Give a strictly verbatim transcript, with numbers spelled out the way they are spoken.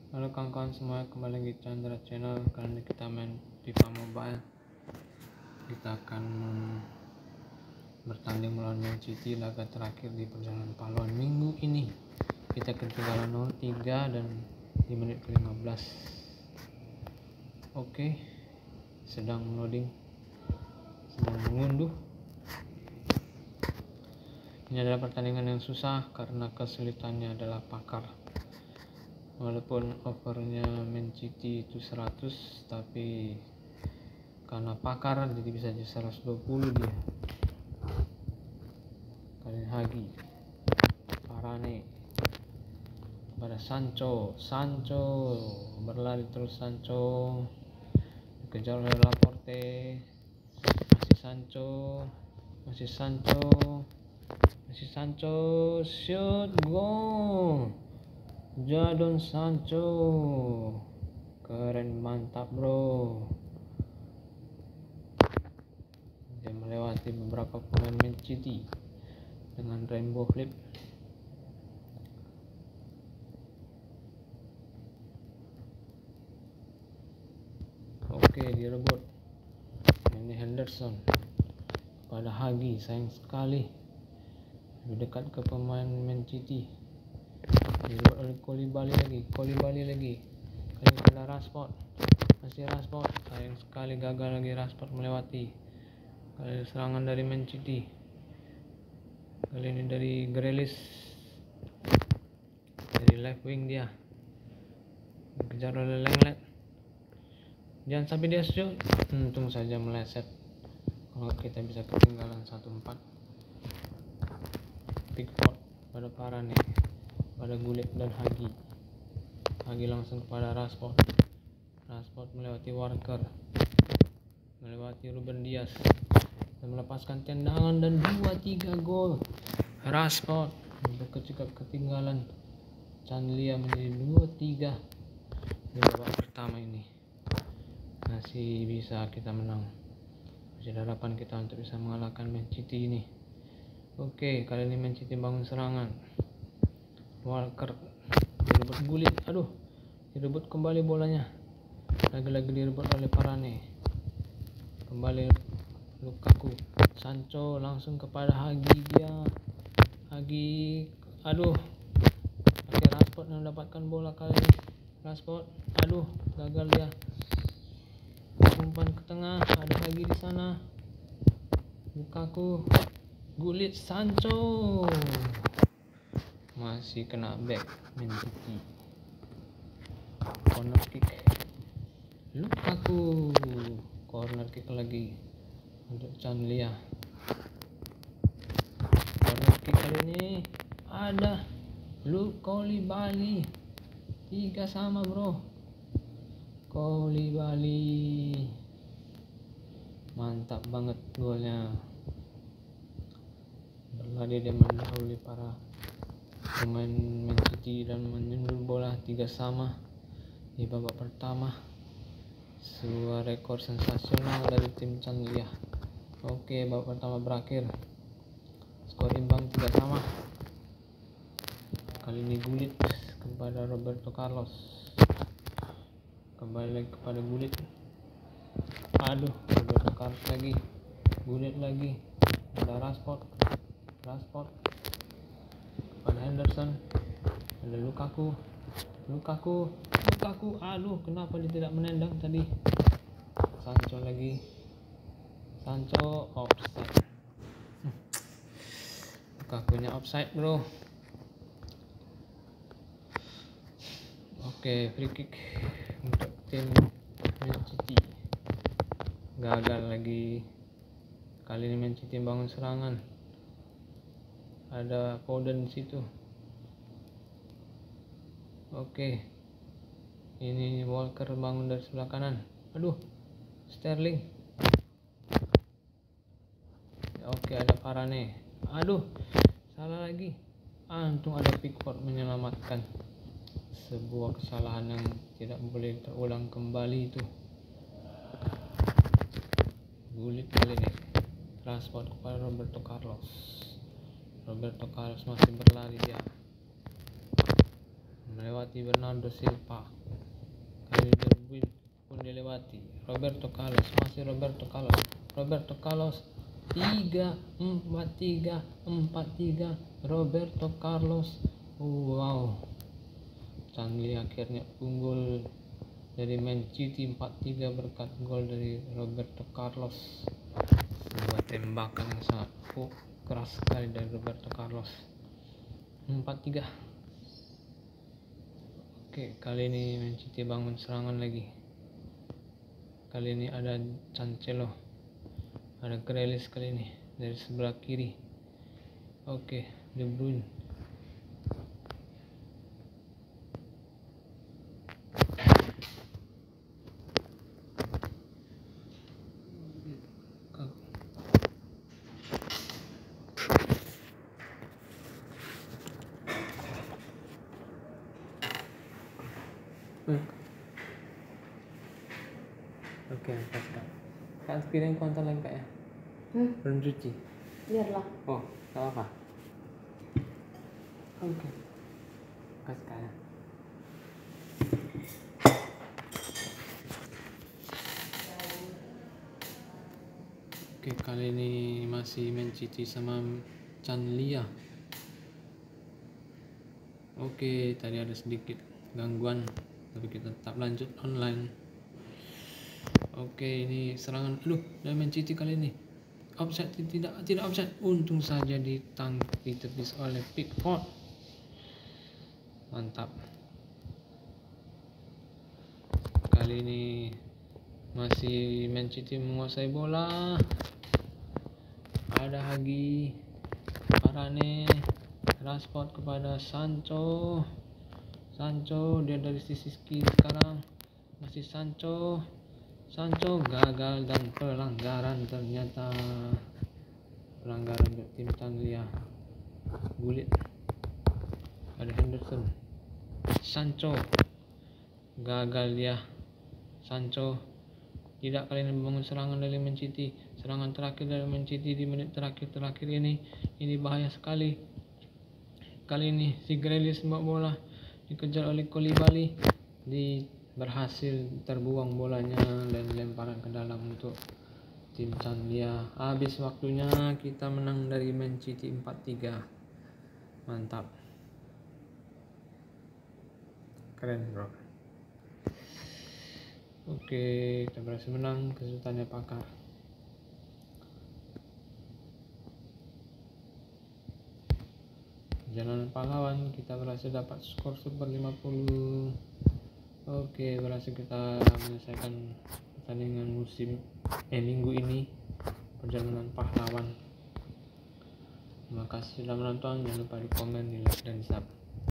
Halo kawan-kawan semua, kembali lagi di Chandra Channel. Kali ini kita main FIFA Mobile. Kita akan bertanding melawan Man City laga terakhir di perjalanan pahlawan minggu ini. Kita ketinggalan nol tiga dan di menit ke lima belas. Oke, sedang loading, sedang mengunduh. Ini adalah pertandingan yang susah karena kesulitannya adalah pakar. Walaupun overnya Man City itu seratus, tapi karena pakar jadi bisa jadi seratus dua puluh dia. Kalian Hagi, Varane, pada Sancho, Sancho berlari terus, Sancho dikejar oleh Laporte, masih Sancho, masih Sancho, masih Sancho, shoot, gol. Jadon Sancho, keren, mantap bro. Dia melewati beberapa pemain Man City dengan rainbow flip. Oke, direbut. Ini Henderson pada Hagi, sayang sekali lebih dekat ke pemain Man City. Direbut oleh Koulibaly lagi, Koulibaly lagi. Kali ini pada Rashford, masih Rashford, sayang sekali gagal lagi Rashford melewati. Kali serangan dari Man City, kali ini dari Grealish, dari left wing dia dikejar oleh Lenglet. Jangan sampai dia shoot, untung saja meleset. Kalau kita bisa ketinggalan satu empat. Pickford pada Varane, pada Gullit dan Hagi. Hagi langsung kepada Rashford. Rashford melewati Walker, melewati Ruben Dias, dan melepaskan tendangan dan dua tiga gol. Rashford untuk ketika ketinggalan Canlia menjadi dua tiga di babak pertama ini. Masih bisa kita menang, masih ada harapan kita untuk bisa mengalahkan Man City ini. Oke, kali ini Man City bangun serangan. Walker direbut Gullit, aduh, direbut kembali bolanya, lagi-lagi direbut oleh Varane. Kembali Lukaku, Sancho langsung kepada Hagi, dia Hagi, aduh, oke, Rashford yang mendapatkan bola kali ini. Rashford, aduh, gagal dia. Umpan ke tengah, ada lagi di sana. Lukaku, Gullit, Sancho masih kena back Man City. Corner kick, Lukaku, corner kick lagi untuk Canlia. Corner kick kali ini ada Koulibaly, tiga sama bro. Koulibaly, mantap banget golnya. Berlari dia mendahului para pemain Man City dan menyundul bola tiga sama di babak pertama. Sebuah rekor sensasional dari tim Canlia. Oke, babak pertama berakhir, skor imbang tiga sama. Kali ini Gullit kepada Roberto Carlos, kembali lagi kepada Gullit, aduh, Roberto Carlos lagi, Gullit lagi, ada Rashford, Rashford kepada Henderson, ada Lukaku, Lukaku, Lukaku, aduh, kenapa dia tidak menendang tadi. Sancho lagi, Sancho offside. Lukakunya offside bro. Oke, free kick untuk tim Man City. Gagal lagi. Kali ini Man City bangun serangan. Ada Foden di situ. Oke. Ini Walker bangun dari sebelah kanan. Aduh, Sterling. Oke, ada Varane. Aduh, salah lagi. Ah, untung ada Pickford menyelamatkan. Sebuah kesalahan yang tidak boleh terulang kembali itu. Gullit kali ini, Rashford kepada Roberto Carlos. Roberto Carlos masih berlari dia, melewati Bernardo Silva. Kali De Bruyne pun dilewati. Roberto Carlos, masih Roberto Carlos. Roberto Carlos tiga empat tiga empat tiga Roberto Carlos. Wow, Canggih akhirnya unggul dari Man City empat tiga berkat gol dari Roberto Carlos. Sebuah tembakan yang sangat oh, keras sekali dari Roberto Carlos. empat tiga. Oke, kali ini Man City bangun serangan lagi. Kali ini ada Cancelo, ada Grealish kali ini dari sebelah kiri. Oke, De Bruyne. Oke, angkat kak. Kak piring kontak lagi kak ya? Hmm? Belum cuci? Biarlah. Oh, gak apa-apa. Oke. Angkat kak ya. Oke, kali ini masih Man City sama Canlia. Oke, tadi ada sedikit gangguan, tapi kita tetap lanjut online. Oke, ini serangan aduh dari Man City kali ini. Offside tidak tidak offside. Untung saja ditangkis tepis oleh Pickford. Mantap. Kali ini masih Man City menguasai bola. Ada Hagi, Varane, Rashford kepada Sancho. Sancho dia dari sisi kiri sekarang. Masih Sancho. Sancho gagal dan pelanggaran ternyata. Pelanggaran untuk tim Tanglia. Gulit. Ada Henderson. Sancho. Gagal dia. Sancho tidak kali ini membangun serangan dari Man City. Serangan terakhir dari Man City di menit terakhir-terakhir ini. Ini bahaya sekali. Kali ini si Grealish membawa bola. Dikejar oleh Koulibaly. Di berhasil terbuang bolanya dan lemparan ke dalam untuk tim Candia. Habis waktunya, kita menang dari Man City empat tiga. Mantap. Keren bro. Oke, kita berhasil menang. Kesulitannya pakar. Perjalanan pahlawan, kita berhasil dapat skor super lima puluh. Oke, berhasil kita menyelesaikan pertandingan musim eh minggu ini, perjalanan pahlawan. Terima kasih sudah menonton. Jangan lupa di komen, di like, dan di subscribe.